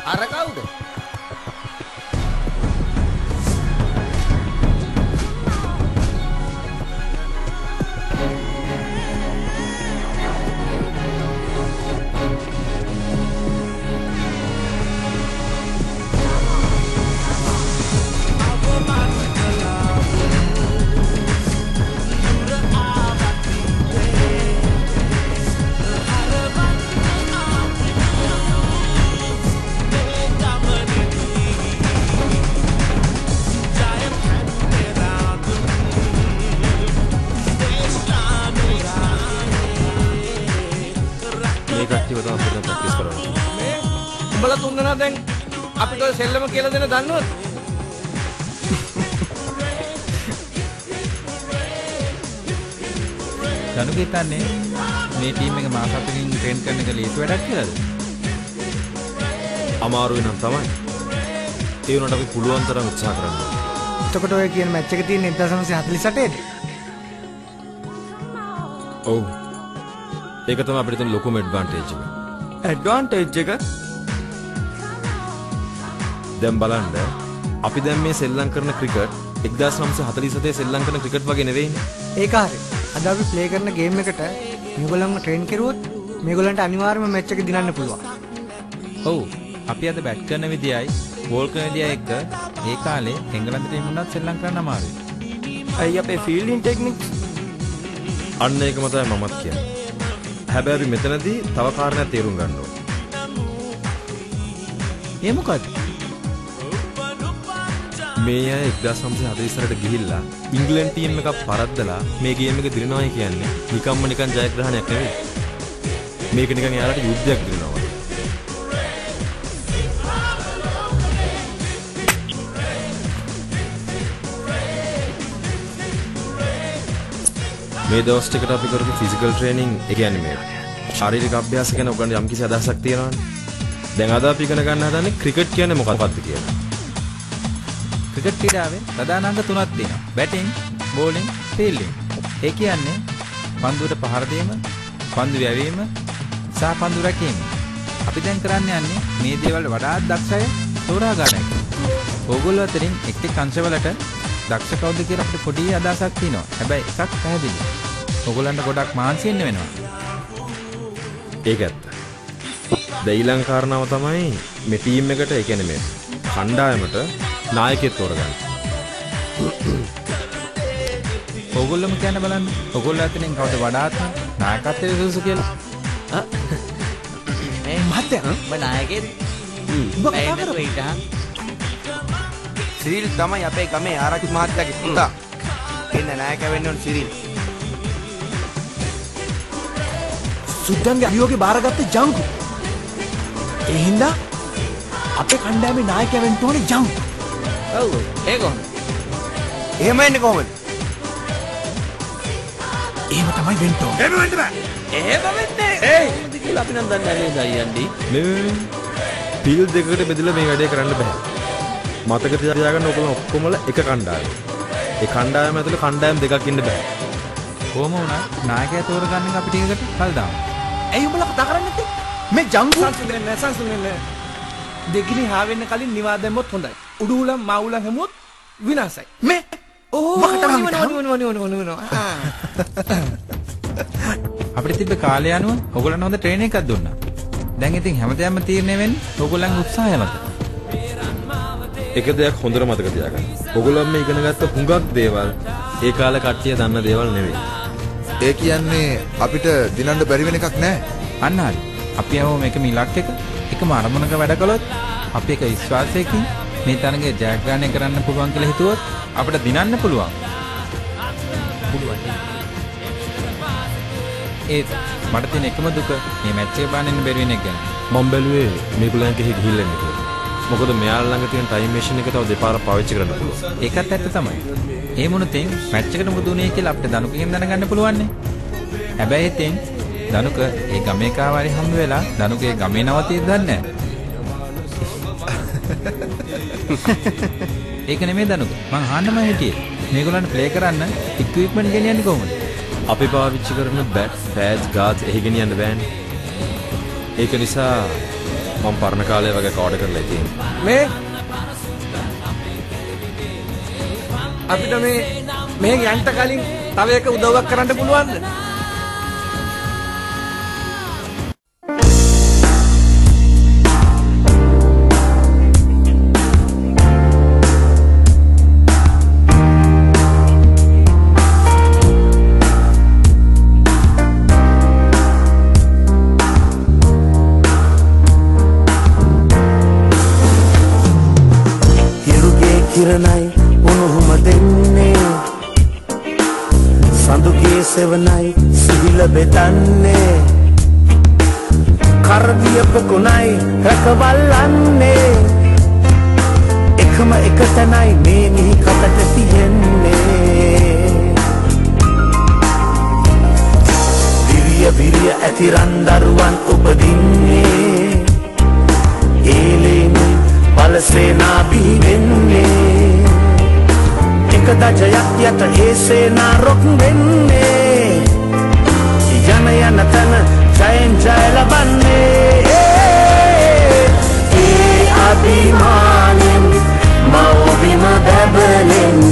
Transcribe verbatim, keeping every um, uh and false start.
අර කවුද? උඹලා තුන්දෙනා දැන් අපිට සෙල්ලම කියලා දෙන දන්නවද? දනු හිතන්නේ මේ ටීම් එක මාස හතකින් ට්‍රේන් කරන එක ලේසි වැඩක් කියලාද? අමාරුයි නම් තමයි. ඒ වුණාට අපි පුළුවන් තරම් උත්සාහ කරනවා. එතකොට ඔය කියන මැච් එක තියෙන්නේ එක්දාස් නවසිය හතළිස් අටේද? ඔව්. ඒක තමයි අපිට තියෙන ලොකුම ඇඩ්වාන්ටේජ් එක. ඇඩ්වාන්ටේජ් එක? දැන් බලන්න අපි දැන් මේ සෙල්ලම් කරන ක්‍රිකට් එක්දාස් නවසිය හතළිස් හතේ සෙල්ලම් කරන ක්‍රිකට් වගේ නෙවෙයිනේ. ඒක හරි. අද අපි ප්ලේ කරන ගේම් එකට මේගොල්ලන්ව ට්‍රේන් කරුවොත් මේගොල්ලන්ට අනිවාර්යයෙන්ම මැච් එක දිනන්න පුළුවන්. ඔව්. අපි අද බැට් කරන විදියයි බෝල් කරන විදියයි එක්ක ඒ කාලේ එංගලන්ත ටීම් උනත් සෙල්ලම් කරන්න අමාරුයි. අයි අපේ ෆීල්ඩින් ටෙක්නික්ස් අන්න ඒකම තමයි මමත් කියන්නේ. හැබැයි අපි මෙතනදී තව කාරණයක් තේරුම් ගන්න ඕනේ. ඒ මොකද? මේ අය එක්දාස් නවසිය හතළිස් වලට ගිහිල්ලා ඉංග්ලන්ත ටීම් එකක් පරද්දලා මේ ගේම් එක දිනනවා කියන්නේ නිකම්ම නිකන් ජයග්‍රහණයක් නෙවෙයි. මේක නිකන් යාළුවට යුද්ධයක් දිනනවා. මේ දවස් ටිකට අපි කරපු ෆිසිකල් ට්‍රේනින් ඒ කියන්නේ මේ ශාරීරික අභ්‍යාස ගැන ඔයගොල්ලෝ යම්කිසි අදහසක් තියෙනවනේ. දැන් අද අපි ඉගෙන ගන්න හදන්නේ ක්‍රිකට් කියන්නේ මොකක්ද කියලා. ක්‍රිකට් ක්‍රීඩාවේ ප්‍රධාන අංග තුනක් තියෙනවා. Batting, bowling, ෆීල්ඩිං. ඒ කියන්නේ පන්දුවට පහර දීම, පන්දු යැවීම සහ පන්දු රැකීම. අපි දැන් කරන්න යන්නේ මේ දේවල් වඩාත් දක්ෂ අය තෝරා ගන්න එක. ඕගොල්ලෝ අතරින් එක් එක් අංශවලට දක්ෂ කවුද කියලා අපිට පොඩි අදහසක් තියෙනවා. හැබැයි එකක් පැහැදිලි. ඕගොල්ලන්ට ගොඩක් මහන්සි වෙන්න වෙනවා. ඒක ඇත්ත. දැන් ඊළඟ කාරණාව තමයි මේ ටීම් එකට ඒ කියන්නේ මේ කණ්ඩායමට නායකයෙක් තෝරගන්න. ඕගොල්ලෝම කියන්න බලන්න. ඕගොල්ලෝ අතරින් කවුද වඩාත්ම නායකත්වයේ සුසු කියලා? ආ මේ මහත්තයා මම නායකයෙක්. උඹ කතා කරා. සිරිල් තමයි අපේ ගමේ ආරච්චි මහත්තයාගේ පුතා. එන්න නායක වෙන්න ඕන සිරිල්. සුද්දන්ගේ අභියෝගේ බාරගත්තේ ජංගු. ඒ හින්දා අපේ කණ්ඩායමේ නායකයා වෙන්න ඕනේ ජංගු. ඔව් ඒක කොහොමද? එහෙම වෙන්නේ කොහොමද? එහෙම තමයි වෙන්න ඕනේ. එහෙම වෙන්න බෑ. එහෙම වෙන්නේ. ඒයි මොකද කියලා අපි නම් දන්නේ නැහැ නේද අයියන්ඩි. මේ පිල් දෙකකට බෙදලා මේ වැඩේ කරන්න බෑ. මතක තියාගන්න ඔයගොල්ලෝ ඔක්කොමලා එක කණ්ඩායම. ඒ කණ්ඩායම ඇතුලේ කණ්ඩායම් දෙකක් ඉන්න බෑ. කොහොම වුණත් නායකයා තෝරගන්න එක අපි ටිකකට කල් දාමු. ඇයි උඹලා කතා කරන්නේ නැත්තේ? මේ ජංගු සංසුන්දරේ නැහැ සංසුන්දරේ. දෙකිනි හා වෙන්න කලින් නිවා දැම්මොත් හොඳයි. උඩුහුලම් මාඋලම් හැමුවොත් විනාසයි. මේ ඕ අපිට තිබ්බ කාලය අනුව ඕගොල්ලන් හොඳ ට්‍රේනින් එකක් දුන්නා. දැන් ඉතින් හැමදේම තීරණය වෙන්නේ ඕගොල්ලන්ගේ උත්සාහය මත. එක දෙයක් හොඳට මතක තියාගන්න. ඔයගොල්ලෝ මේ ඉගෙන ගත්ත හුඟක් දේවල් ඒ කාලේ කට්ටිය දන්න දේවල් නෙවෙයි. ඒ කියන්නේ අපිට දිනන්න බැරි වෙන එකක් නෑ. අන්න හරි. අපි හැමෝම එකම ඉලක්කයක එකම අරමුණක වැඩ කළොත් අපි එක විශ්වාසයකින් මේ තරගේ ජයග්‍රහණය කරන්න පුළුවන් කියලා හිතුවොත් අපිට දිනන්න පුළුවන්. පුළුවන්. ඒ මට තියෙන එකම දුක මේ මැච් එක බලන්න බැරි වෙන එක ගැන. මම බැලුවේ මේගොල්ලන් කෙහි ගිහිල්ලා ඉන්න කියලා. මොකද මෙයාලා ළඟ තියෙන ටයිම් මැෂින් එක තව දෙපාරක් පාවිච්චි කරන්න පුළුවන්. ඒකත් ඇත්ත තමයි. ඒ මොනතෙන් මැච් එකට මොකද උනේ කියලා අපිට දනුකෙන් දැනගන්න පුළුවන් නේ. හැබැයි ඉතින් දනුක ඒ ගමේ කාවාරි හම්බ වෙලා දනුකේ ගමේ නවතියෙද දන්නේ නැහැ. ඒක නෙමෙයි දනුක. මං අහන්නම හිටියේ. මේගොල්ලන්ට ප්ලේ කරන්න ඉක්විප්මන්ට් ගෙනියන්නේ කොහොමද? අපි පාවිච්චි කරන බැට්, පැඩ්ස්, ගාඩ්ස් එහෙ ගෙනියන්න බෑනේ. ඒක නිසා මම පරණ කාලේ වගේ කවුඩ කරලා තියෙන්නේ. මේ අපිට මේ මේ යන්ට කලින් තව එක උදව්වක් කරන්න පුළුවන්ද? කිරණයි උණුහුම දෙන්නේ සඳුගේ සෙවණයි සිහිල බෙදන්නේ කරදිය පොකුණයි රකවල්ලන්නේ එකම එක තැනයි මේ මිහි කකට තියෙන්නේ විරිය විරිය ඇතිරන් දරුවන් උපදින්නේ ඒලෙන්නේ බලසේනා බිහිවෙන්නේ එක දජයක් යට ඒ සේනා රොක් වෙන්නේ යන යන තන ජයෙන් ජය ලබන්නේ ඒ අභිමානෙන් මව්බිම බැබලෙන්නේ